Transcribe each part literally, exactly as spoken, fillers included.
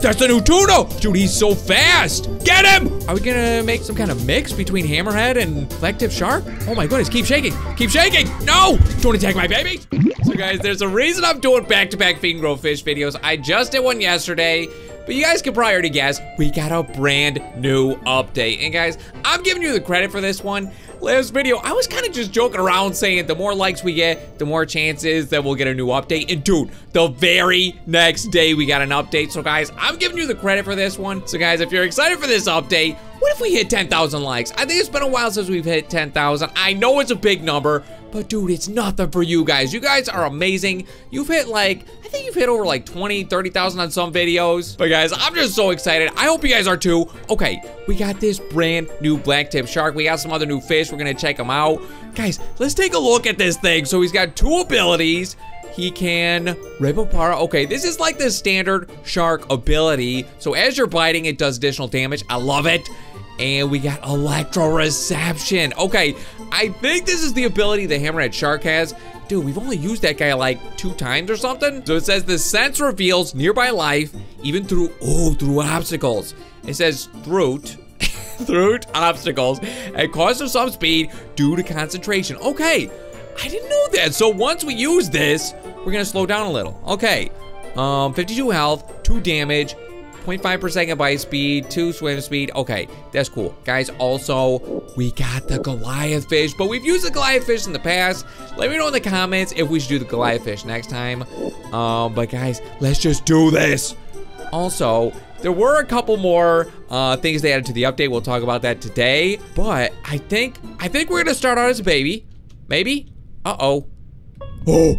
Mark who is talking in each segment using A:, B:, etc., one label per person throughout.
A: that's the new Tuna. Dude, he's so fast. Get him. Are we gonna make some kind of mix between hammerhead and blacktip shark? Oh my goodness, keep shaking, keep shaking. No, don't attack my babies. So guys, there's a reason I'm doing back-to-back feed and grow fish videos. I just did one yesterday, but you guys can probably already guess, we got a brand new update. And guys, I'm giving you the credit for this one. Last video, I was kind of just joking around saying the more likes we get, the more chances that we'll get a new update. And dude, the very next day we got an update. So guys, I'm giving you the credit for this one. So guys, if you're excited for this update, what if we hit ten thousand likes? I think it's been a while since we've hit ten thousand. I know it's a big number, but dude, it's nothing for you guys. You guys are amazing. You've hit like, I think you've hit over like twenty, thirty thousand on some videos. But guys, I'm just so excited. I hope you guys are too. Okay, we got this brand new blacktip shark. We got some other new fish. We're gonna check them out. Guys, let's take a look at this thing. So he's got two abilities. He can rip apart. Okay, this is like the standard shark ability. So as you're biting, it does additional damage. I love it. And we got electroreception. Okay, I think this is the ability the hammerhead shark has. Dude, we've only used that guy like two times or something. So it says the sense reveals nearby life, even through, oh, through obstacles. It says through, through obstacles, and causes some speed due to concentration. Okay, I didn't know that. So once we use this, we're gonna slow down a little. Okay, um, fifty-two health, two damage, zero point five per second bite speed, two swim speed. Okay, that's cool. Guys, also, we got the Goliath fish, but we've used the Goliath fish in the past. Let me know in the comments if we should do the Goliath fish next time. Um, but guys, let's just do this. Also, there were a couple more uh, things they added to the update. We'll talk about that today. But I think, I think we're gonna start out as a baby. Maybe? Uh-oh. Oh,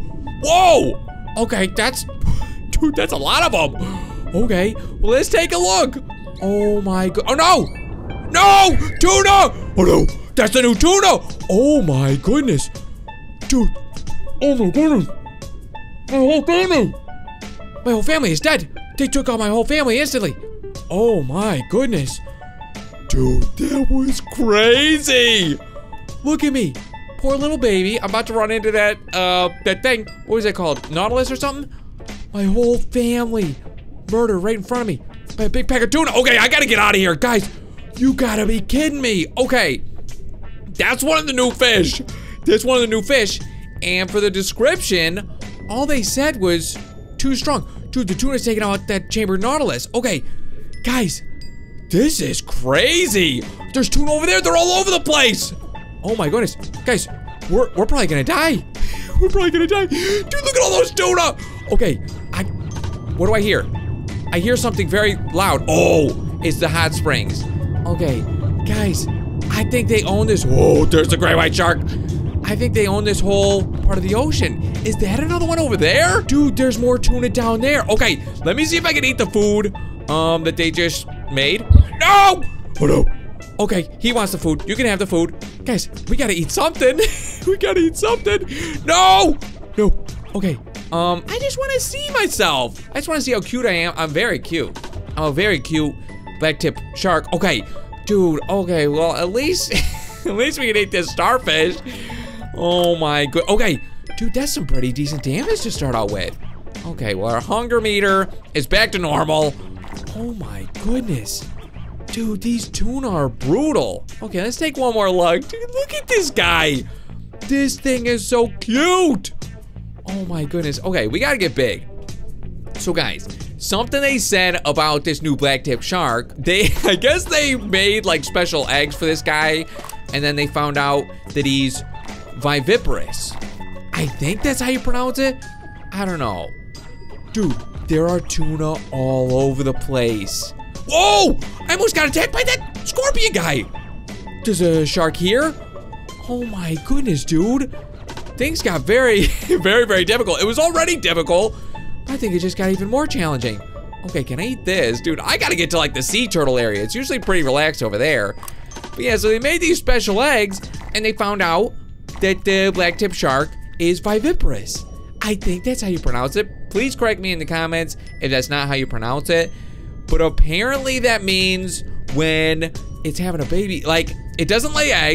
A: whoa! Okay, that's, dude, that's a lot of them. Okay, well, let's take a look. Oh my god, oh no! No, Tuna! Oh no, that's the new Tuna! Oh my goodness. Dude, oh my goodness. My whole family. My whole family is dead. They took out my whole family instantly. Oh my goodness. Dude, that was crazy. Look at me, poor little baby. I'm about to run into that, uh, that thing. What was it called, Nautilus or something? My whole family. Murder right in front of me by a big pack of tuna. Okay, I gotta get out of here. Guys, you gotta be kidding me. Okay, that's one of the new fish. That's one of the new fish. And for the description, all they said was too strong. Dude, the tuna's taking out that chambered Nautilus. Okay, guys, this is crazy. There's tuna over there. They're all over the place. Oh my goodness. Guys, we're, we're probably gonna die. We're probably gonna die. Dude, look at all those tuna. Okay, I, what do I hear? I hear something very loud. Oh, it's the hot springs. Okay, guys, I think they own this. Whoa, there's the great white shark. I think they own this whole part of the ocean. Is that another one over there? Dude, there's more tuna down there. Okay, let me see if I can eat the food um, that they just made. No! Oh no. Okay, he wants the food. You can have the food. Guys, we gotta eat something. We gotta eat something. No! No, okay. Um, I just want to see myself. I just want to see how cute I am. I'm very cute. I'm a very cute blacktip shark. Okay, dude. Okay, well, at least, at least we can eat this starfish. Oh my god. Okay, dude, that's some pretty decent damage to start out with. Okay, well, our hunger meter is back to normal. Oh my goodness. Dude, these tuna are brutal. Okay, let's take one more look. Dude, look at this guy. This thing is so cute. Oh my goodness. Okay, we gotta get big. So guys, something they said about this new blacktip shark, they, I guess they made like special eggs for this guy, and then they found out that he's viviparous. I think that's how you pronounce it. I don't know. Dude, there are tuna all over the place. Whoa! I almost got attacked by that scorpion guy. There's a shark here. Oh my goodness, dude. Things got very, very, very difficult. It was already difficult. I think it just got even more challenging. Okay, can I eat this? Dude, I gotta get to like the sea turtle area. It's usually pretty relaxed over there. But yeah, so they made these special eggs, and they found out that the blacktip shark is viviparous. I think that's how you pronounce it. Please correct me in the comments if that's not how you pronounce it. But apparently that means when it's having a baby, like, it doesn't lay eggs,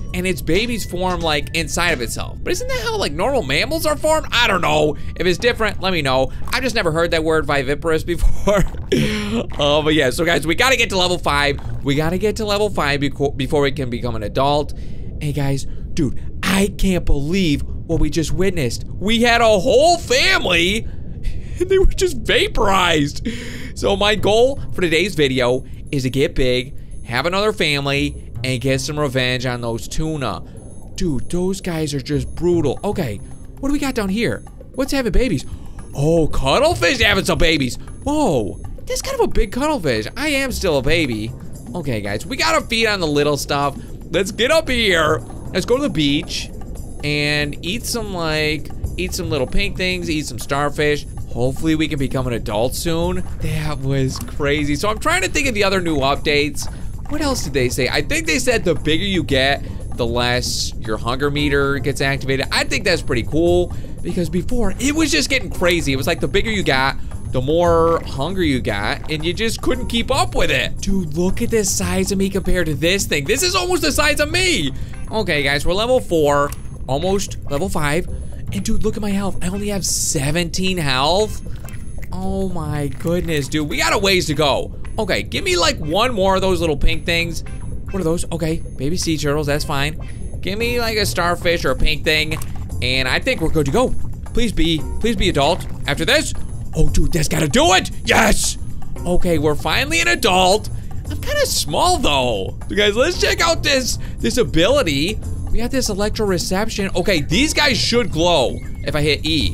A: and its babies form like inside of itself. But isn't that how like normal mammals are formed? I don't know. If it's different, let me know. I've just never heard that word viviparous before. Oh, but yeah, so guys, we gotta get to level five. We gotta get to level five before we can become an adult. Hey guys, dude, I can't believe what we just witnessed. We had a whole family and they were just vaporized. So my goal for today's video is to get big, have another family, and get some revenge on those tuna. Dude, those guys are just brutal. Okay, what do we got down here? What's having babies? Oh, cuttlefish having some babies. Whoa, that's kind of a big cuttlefish. I am still a baby. Okay, guys, we gotta feed on the little stuff. Let's get up here. Let's go to the beach and eat some like, eat some little pink things, eat some starfish. Hopefully we can become an adult soon. That was crazy. So I'm trying to think of the other new updates. What else did they say? I think they said the bigger you get, the less your hunger meter gets activated. I think that's pretty cool because before it was just getting crazy. It was like the bigger you got, the more hunger you got, and you just couldn't keep up with it. Dude, look at the size of me compared to this thing. This is almost the size of me. Okay, guys, we're level four, almost level five. And dude, look at my health. I only have seventeen health. Oh my goodness, dude. We got a ways to go. Okay, give me like one more of those little pink things. What are those? Okay, baby sea turtles, that's fine. Give me like a starfish or a pink thing, and I think we're good to go. Please be, please be adult. After this, oh dude, that's gotta do it. Yes. Okay, we're finally an adult. I'm kind of small though. So guys, let's check out this, this ability. We got this electroreception. Okay, these guys should glow if I hit E.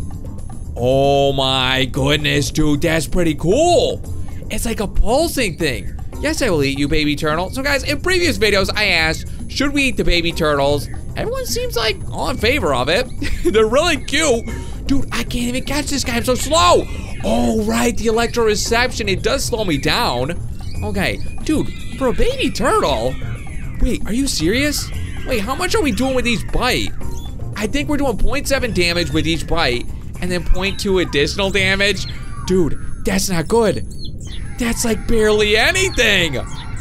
A: Oh my goodness, dude, that's pretty cool. It's like a pulsing thing. Yes, I will eat you, baby turtle. So guys, in previous videos, I asked, should we eat the baby turtles? Everyone seems like all in favor of it. They're really cute. Dude, I can't even catch this guy, I'm so slow. Oh, right, the electroreception, it does slow me down. Okay, dude, for a baby turtle, wait, are you serious? Wait, how much are we doing with each bite? I think we're doing zero point seven damage with each bite, and then zero point two additional damage. Dude, that's not good. That's like barely anything.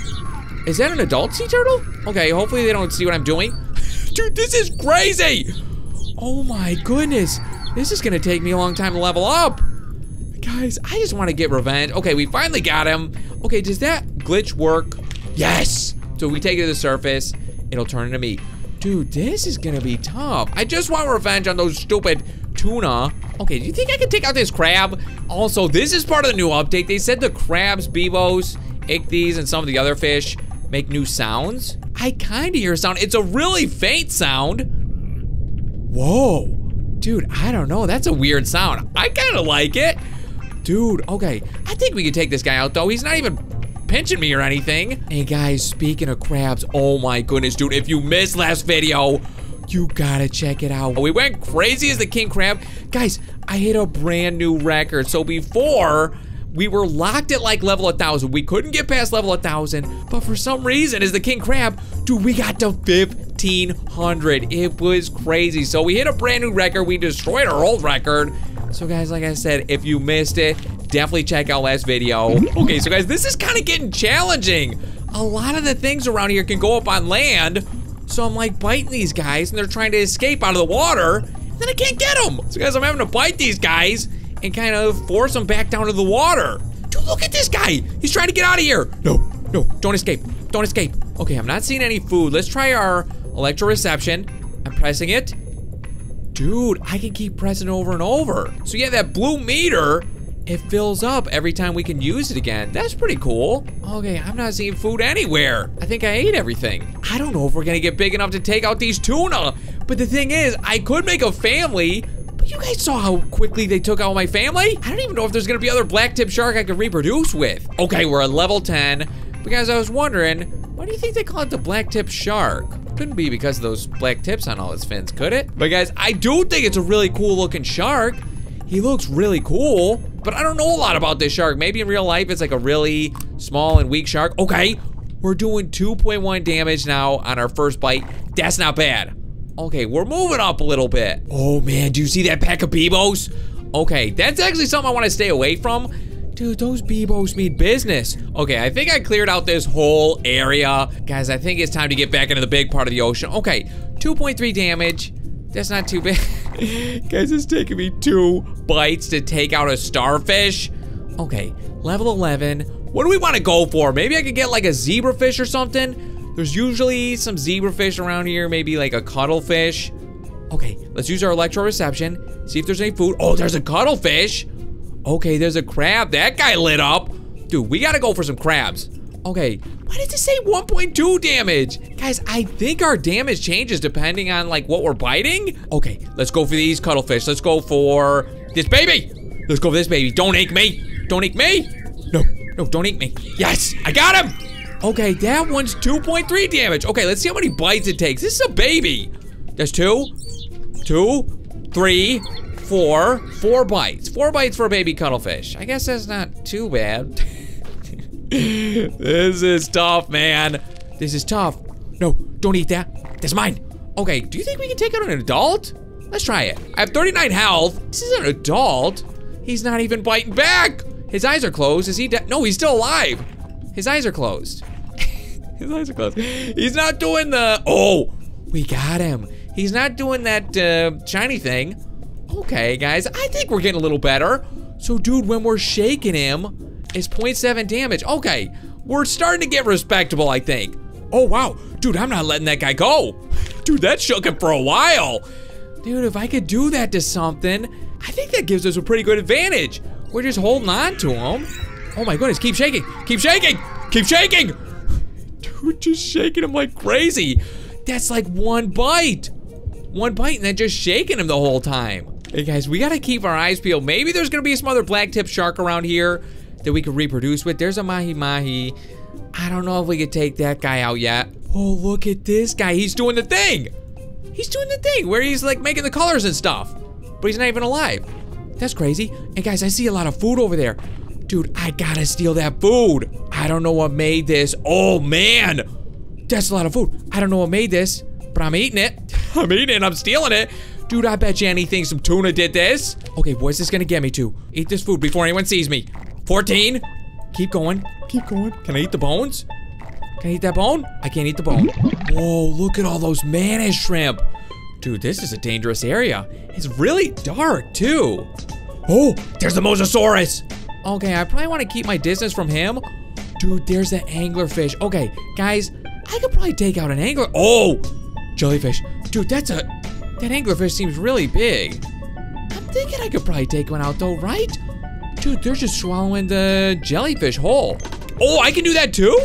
A: Is that an adult sea turtle? Okay, hopefully they don't see what I'm doing. Dude, this is crazy. Oh my goodness. This is gonna take me a long time to level up. Guys, I just wanna get revenge. Okay, we finally got him. Okay, does that glitch work? Yes. So if we take it to the surface, it'll turn into me. Dude, this is gonna be tough. I just want revenge on those stupid tuna. Okay, do you think I can take out this crab? Also, this is part of the new update. They said the crabs, Bibos, ichthys, and some of the other fish make new sounds. I kinda hear a sound. It's a really faint sound. Whoa. Dude, I don't know. That's a weird sound. I kinda like it. Dude, okay. I think we can take this guy out, though. He's not even pinching me or anything. Hey, guys, speaking of crabs, oh my goodness, dude. If you missed last video, you gotta check it out. We went crazy as the king crab. Guys, I hit a brand new record. So before, we were locked at like level one thousand. We couldn't get past level one thousand, but for some reason, as the king crab, dude, we got to fifteen hundred. It was crazy. So we hit a brand new record. We destroyed our old record. So guys, like I said, if you missed it, definitely check out last video. Okay, so guys, this is kind of getting challenging. A lot of the things around here can go up on land. So I'm like biting these guys and they're trying to escape out of the water. And then I can't get them. So guys, I'm having to bite these guys and kind of force them back down to the water. Dude, look at this guy. He's trying to get out of here. No, no, don't escape. Don't escape. Okay, I'm not seeing any food. Let's try our electroreception. I'm pressing it. Dude, I can keep pressing over and over. So yeah, that blue meter, it fills up every time we can use it again. That's pretty cool. Okay, I'm not seeing food anywhere. I think I ate everything. I don't know if we're gonna get big enough to take out these tuna. But the thing is, I could make a family, but you guys saw how quickly they took out my family? I don't even know if there's gonna be other black tip shark I can reproduce with. Okay, we're at level ten. But guys, I was wondering, why do you think they call it the black tip shark? Couldn't be because of those black tips on all his fins, could it? But guys, I do think it's a really cool looking shark. He looks really cool, but I don't know a lot about this shark. Maybe in real life, it's like a really small and weak shark. Okay, we're doing two point one damage now on our first bite. That's not bad. Okay, we're moving up a little bit. Oh man, do you see that pack of Bibos? Okay, that's actually something I want to stay away from. Dude, those Bibos mean business. Okay, I think I cleared out this whole area. Guys, I think it's time to get back into the big part of the ocean. Okay, two point three damage. That's not too bad. Guys, it's taking me two bites to take out a starfish. Okay, level eleven. What do we want to go for? Maybe I could get like a zebrafish or something. There's usually some zebrafish around here. Maybe like a cuttlefish. Okay, let's use our electroreception. See if there's any food. Oh, there's a cuttlefish. Okay, there's a crab. That guy lit up. Dude, we gotta go for some crabs. Okay, why did it say one point two damage? Guys, I think our damage changes depending on like what we're biting. Okay, let's go for these cuttlefish. Let's go for this baby. Let's go for this baby. Don't ink me. Don't ink me. No, no, don't ink me. Yes, I got him. Okay, that one's two point three damage. Okay, let's see how many bites it takes. This is a baby. That's two, two, three, four, four bites. Four bites for a baby cuttlefish. I guess that's not too bad. This is tough, man. This is tough. No, don't eat that. That's mine. Okay, do you think we can take out an adult? Let's try it. I have thirty-nine health. This is an adult. He's not even biting back. His eyes are closed. Is he dead? No, he's still alive. His eyes are closed. His eyes are closed. He's not doing the... Oh, we got him. He's not doing that uh, shiny thing. Okay, guys, I think we're getting a little better. So, dude, when we're shaking him, it's zero point seven damage. Okay, we're starting to get respectable, I think. Oh, wow. Dude, I'm not letting that guy go. Dude, that shook him for a while. Dude, if I could do that to something, I think that gives us a pretty good advantage. We're just holding on to him. Oh, my goodness. Keep shaking. Keep shaking. Keep shaking. Dude, just shaking him like crazy. That's like one bite. One bite and then just shaking him the whole time. Hey guys, we gotta keep our eyes peeled. Maybe there's gonna be some other black-tip shark around here that we could reproduce with. There's a mahi-mahi. I don't know if we could take that guy out yet. Oh, look at this guy. He's doing the thing. He's doing the thing where he's like making the colors and stuff, but he's not even alive. That's crazy. And guys, I see a lot of food over there. Dude, I gotta steal that food. I don't know what made this. Oh man, that's a lot of food. I don't know what made this, but I'm eating it. I'm eating it, I'm stealing it. Dude, I bet you anything some tuna did this. Okay, what's this gonna get me to? Eat this food before anyone sees me. fourteen. Keep going, keep going. Can I eat the bones? Can I eat that bone? I can't eat the bone. Whoa, look at all those mantis shrimp. Dude, this is a dangerous area. It's really dark, too. Oh, there's the mosasaurus. Okay, I probably want to keep my distance from him. Dude, there's the anglerfish. Okay, guys, I could probably take out an angler. Oh, jellyfish. Dude, that's a... That anglerfish seems really big. I'm thinking I could probably take one out though, right? Dude, they're just swallowing the jellyfish whole. Oh, I can do that too?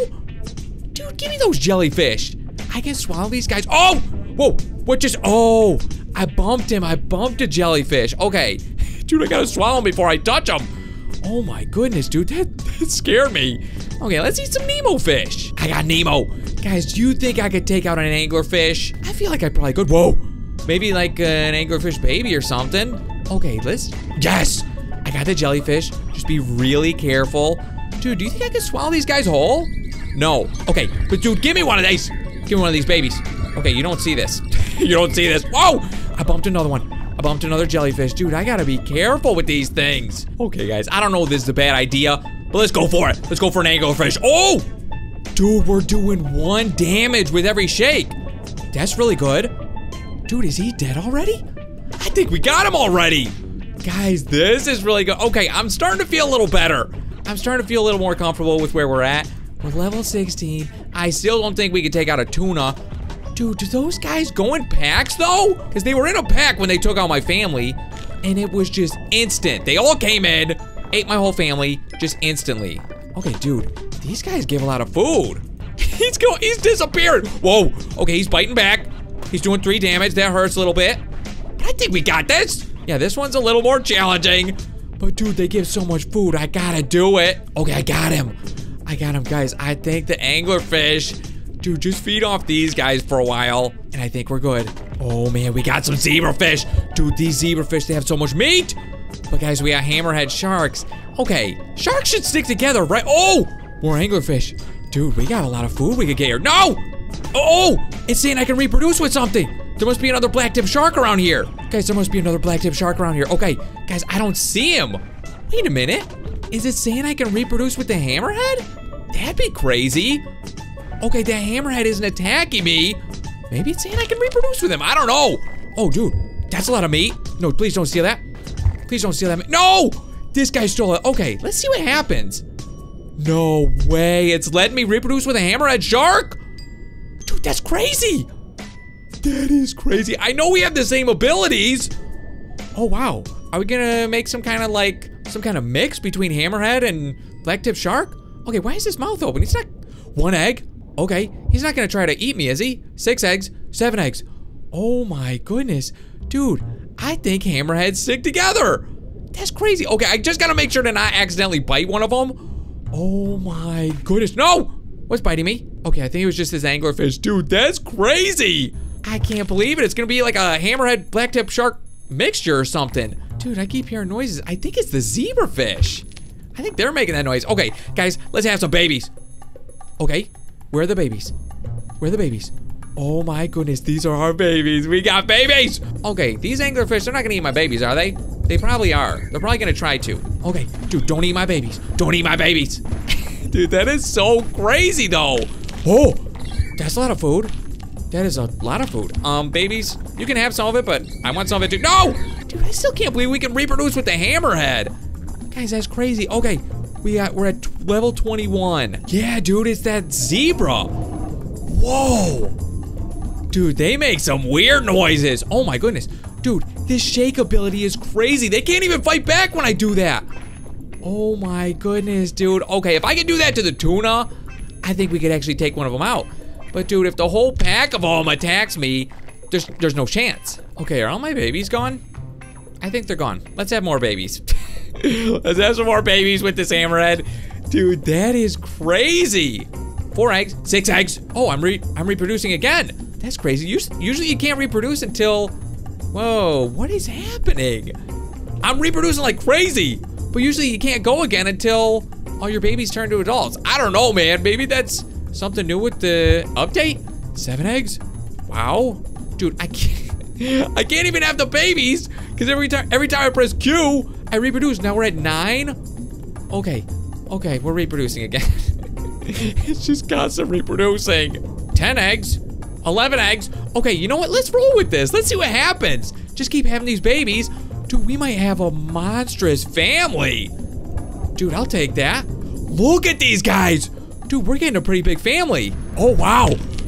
A: Dude, give me those jellyfish. I can swallow these guys. Oh, whoa, what just, oh, I bumped him. I bumped a jellyfish. Okay, dude, I gotta swallow him before I touch him. Oh my goodness, dude, that, that scared me. Okay, let's eat some Nemo fish. I got Nemo. Guys, do you think I could take out an anglerfish? I feel like I probably could. Whoa. Maybe like uh, an anglerfish baby or something. Okay, let's, yes! I got the jellyfish. Just be really careful. Dude, do you think I could swallow these guys whole? No. Okay, but dude, give me one of these. Give me one of these babies. Okay, you don't see this. You don't see this. Whoa! I bumped another one. I bumped another jellyfish. Dude, I gotta be careful with these things. Okay, guys, I don't know if this is a bad idea, but let's go for it. Let's go for an anglerfish. Oh! Dude, we're doing one damage with every shake. That's really good. Dude, is he dead already? I think we got him already. Guys, this is really good. Okay, I'm starting to feel a little better. I'm starting to feel a little more comfortable with where we're at. We're level sixteen. I still don't think we could take out a tuna. Dude, do those guys go in packs though? Because they were in a pack when they took out my family, and it was just instant. They all came in, ate my whole family, just instantly. Okay, dude, these guys give a lot of food. He's going, he's disappeared. Whoa, okay, he's biting back. He's doing three damage, that hurts a little bit. But I think we got this. Yeah, this one's a little more challenging. But dude, they give so much food, I gotta do it. Okay, I got him. I got him, guys. I think the anglerfish, dude, just feed off these guys for a while, and I think we're good. Oh man, we got some zebrafish. Dude, these zebrafish, they have so much meat. But guys, we got hammerhead sharks. Okay, sharks should stick together, right? Oh, more anglerfish. Dude, we got a lot of food we could get here. No! Oh, it's saying I can reproduce with something. There must be another black-tip shark around here. Guys, there must be another black-tip shark around here. Okay, guys, I don't see him. Wait a minute. is it saying I can reproduce with the hammerhead? That'd be crazy. Okay, the hammerhead isn't attacking me. Maybe it's saying I can reproduce with him. I don't know. Oh, dude, that's a lot of meat. No, please don't steal that. Please don't steal that meat. No! This guy stole it. Okay, let's see what happens. No way. It's letting me reproduce with a hammerhead shark? Dude, that's crazy. That is crazy. I know we have the same abilities. Oh, wow. Are we gonna make some kind of like, some kind of mix between hammerhead and blacktip shark? Okay, why is his mouth open? He's not, one egg. Okay, he's not gonna try to eat me, is he? Six eggs, seven eggs. Oh my goodness. Dude, I think hammerheads stick together. That's crazy. Okay, I just gotta make sure to not accidentally bite one of them. Oh my goodness. No! What's biting me? Okay, I think it was just this anglerfish. Dude, that's crazy. I can't believe it. It's gonna be like a hammerhead blacktip shark mixture or something. Dude, I keep hearing noises. I think it's the zebrafish. I think they're making that noise. Okay, guys, let's have some babies. Okay, where are the babies? Where are the babies? Oh my goodness, these are our babies. We got babies. Okay, these anglerfish, they're not gonna eat my babies, are they? They probably are. They're probably gonna try to. Okay, dude, don't eat my babies. Don't eat my babies. Dude, that is so crazy though. Oh, that's a lot of food. That is a lot of food. Um, babies, you can have some of it, but I want some of it too. No! Dude, I still can't believe we can reproduce with the hammerhead. Guys, that's crazy. Okay, we got, we're at level twenty-one. Yeah, dude, it's that zebra. Whoa. Dude, they make some weird noises. Oh my goodness. Dude, this shake ability is crazy. They can't even fight back when I do that. Oh my goodness, dude. Okay, if I can do that to the tuna, I think we could actually take one of them out. But dude, if the whole pack of them attacks me, there's there's no chance. Okay, are all my babies gone? I think they're gone. Let's have more babies. Let's have some more babies with this hammerhead. Dude, that is crazy. Four eggs, six eggs. Oh, I'm re I'm reproducing again. That's crazy. Usually you can't reproduce until, whoa, what is happening? I'm reproducing like crazy, but usually you can't go again until all your babies turn to adults. I don't know, man. Maybe that's something new with the update. Seven eggs? Wow. Dude, I can't, I can't even have the babies because every time, every time I press Q, I reproduce. Now we're at nine. Okay, okay, we're reproducing again. It's just constant reproducing. ten eggs. eleven eggs. Okay, you know what? Let's roll with this. Let's see what happens. Just keep having these babies. Dude, we might have a monstrous family. Dude, I'll take that. Look at these guys. Dude, we're getting a pretty big family. Oh, wow.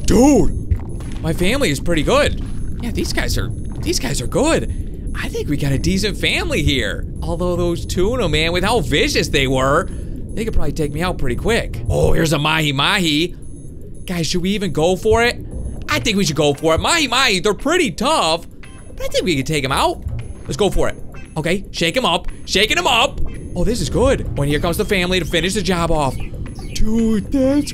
A: Dude, my family is pretty good. Yeah, these guys are, these guys are good. I think we got a decent family here. Although those tuna, man, with how vicious they were, they could probably take me out pretty quick. Oh, here's a mahi-mahi. Guys, should we even go for it? I think we should go for it. Mahi-mahi, they're pretty tough, but I think we can take them out. Let's go for it. Okay, shake him up, shaking him up. Oh, this is good. When here comes the family to finish the job off. Dude, that's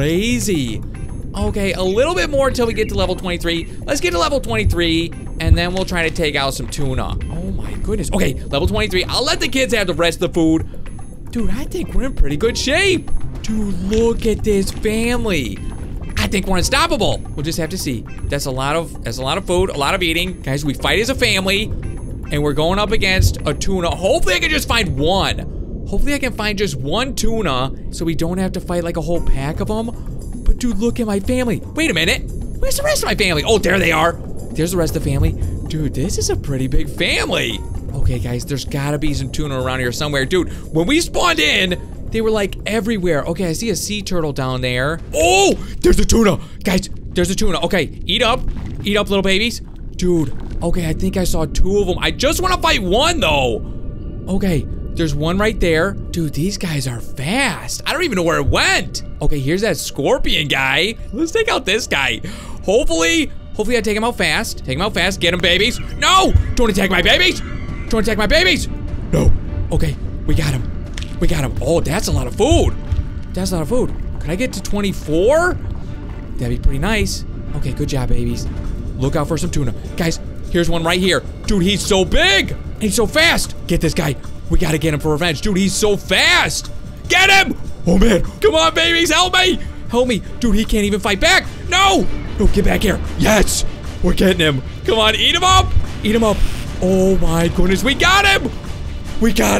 A: crazy. Okay, a little bit more until we get to level twenty-three. Let's get to level twenty-three, and then we'll try to take out some tuna. Oh my goodness. Okay, level twenty-three. I'll let the kids have the rest of the food. Dude, I think we're in pretty good shape. Dude, look at this family. I think we're unstoppable. We'll just have to see. That's a lot of that's a lot of food, a lot of eating. Guys, we fight as a family, and we're going up against a tuna. Hopefully I can just find one. Hopefully I can find just one tuna so we don't have to fight like a whole pack of them. But dude, look at my family. Wait a minute. Where's the rest of my family? Oh, there they are. There's the rest of the family. Dude, this is a pretty big family. Okay, guys, there's gotta be some tuna around here somewhere. Dude, when we spawned in, they were like everywhere. Okay, I see a sea turtle down there. Oh, there's a tuna. Guys, there's a tuna. Okay, eat up. Eat up, little babies. Dude, okay, I think I saw two of them. I just want to fight one, though. Okay, there's one right there. Dude, these guys are fast. I don't even know where it went. Okay, here's that scorpion guy. Let's take out this guy. Hopefully, hopefully I take him out fast. Take him out fast. Get him, babies. No! Don't attack my babies! Don't attack my babies! No. Okay, we got him. We got him. Oh, that's a lot of food. That's a lot of food. Could I get to twenty-four? That'd be pretty nice. Okay, good job, babies. Look out for some tuna. Guys, here's one right here. Dude, he's so big. And he's so fast. Get this guy. We gotta get him for revenge. Dude, he's so fast. Get him! Oh, man. Come on, babies. Help me. Help me. Dude, he can't even fight back. No. No, get back here. Yes. We're getting him. Come on, eat him up. Eat him up. Oh, my goodness. We got him. We got him.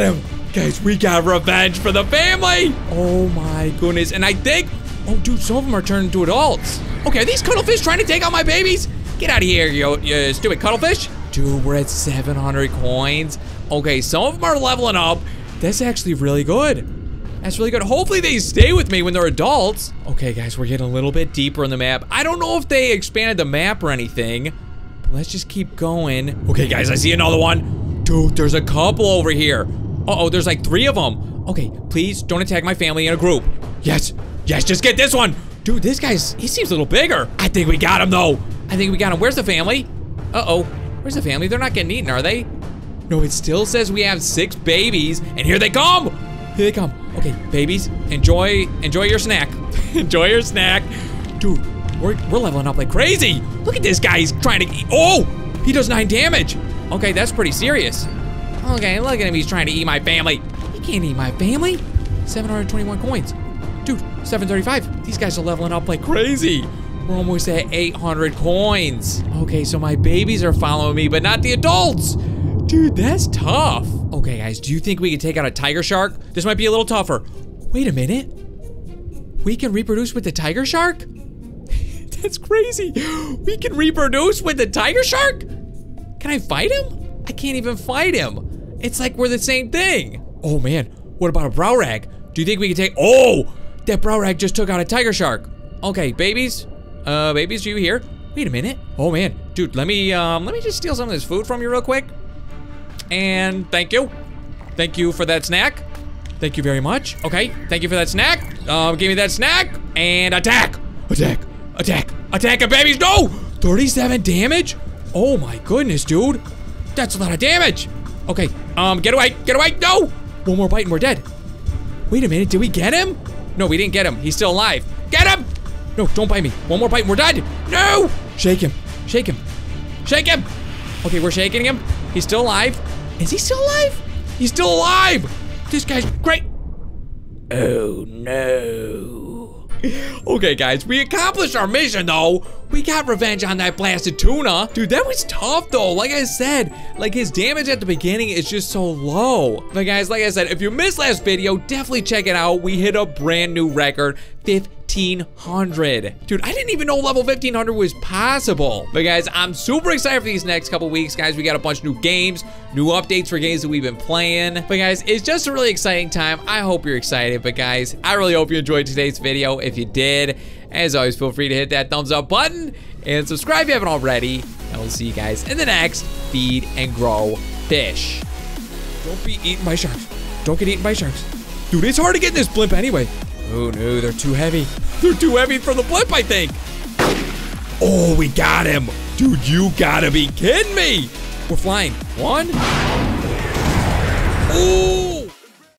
A: Guys, we got revenge for the family. Oh my goodness. And I think, oh dude, some of them are turning into adults. Okay, are these cuttlefish trying to take out my babies? Get out of here, you, you stupid cuttlefish. Dude, we're at seven hundred coins. Okay, some of them are leveling up. That's actually really good. That's really good. Hopefully they stay with me when they're adults. Okay, guys, we're getting a little bit deeper in the map. I don't know if they expanded the map or anything, but let's just keep going. Okay, guys, I see another one. Dude, there's a couple over here. Uh-oh, there's like three of them. Okay, please don't attack my family in a group. Yes, yes, just get this one. Dude, this guy's, he seems a little bigger. I think we got him, though. I think we got him. Where's the family? Uh-oh, where's the family? They're not getting eaten, are they? No, it still says we have six babies, and here they come. Here they come. Okay, babies, enjoy, enjoy your snack. Enjoy your snack. Dude, we're, we're leveling up like crazy. Look at this guy, he's trying to eat. Oh, he does nine damage. Okay, that's pretty serious. Okay, look at him, he's trying to eat my family. He can't eat my family. seven hundred twenty-one coins. Dude, seven thirty-five. These guys are leveling up like crazy. We're almost at eight hundred coins. Okay, so my babies are following me, but not the adults. Dude, that's tough. Okay, guys, do you think we can take out a tiger shark? This might be a little tougher. Wait a minute. We can reproduce with the tiger shark? That's crazy. We can reproduce with the tiger shark? Can I fight him? I can't even fight him. It's like we're the same thing. Oh, man. What about a brow rag? Do you think we can take... Oh! That brow rag just took out a tiger shark. Okay, babies. Uh, babies, are you here? Wait a minute. Oh, man. Dude, let me, um, let me just steal some of this food from you real quick. And thank you. Thank you for that snack. Thank you very much. Okay, thank you for that snack. Um, give me that snack. And attack. Attack. Attack. Attack of babies. No! thirty-seven damage? Oh my goodness, dude. That's a lot of damage. Okay, um, get away. Get away. No! One more bite and we're dead. Wait a minute, did we get him? No, we didn't get him. He's still alive. Get him! No, don't bite me. One more bite and we're dead. No! Shake him. Shake him. Shake him. Okay, we're shaking him. He's still alive. Is he still alive? He's still alive! This guy's great. Oh no. Okay, guys, we accomplished our mission though. We got revenge on that blasted tuna. Dude, that was tough though. Like I said, like his damage at the beginning is just so low. But guys, like I said, if you missed last video, definitely check it out. We hit a brand new record, fifteen hundred. Dude, I didn't even know level fifteen hundred was possible. But guys, I'm super excited for these next couple weeks, guys. We got a bunch of new games, new updates for games that we've been playing. But guys, it's just a really exciting time. I hope you're excited. But guys, I really hope you enjoyed today's video. If you did, as always, feel free to hit that thumbs up button and subscribe if you haven't already. And we'll see you guys in the next Feed and Grow Fish. Don't be eaten by sharks. Don't get eaten by sharks. Dude, it's hard to get in this blimp anyway. Oh no, they're too heavy. They're too heavy for the blimp, I think. Oh, we got him. Dude, you gotta be kidding me. We're flying. One. Oh.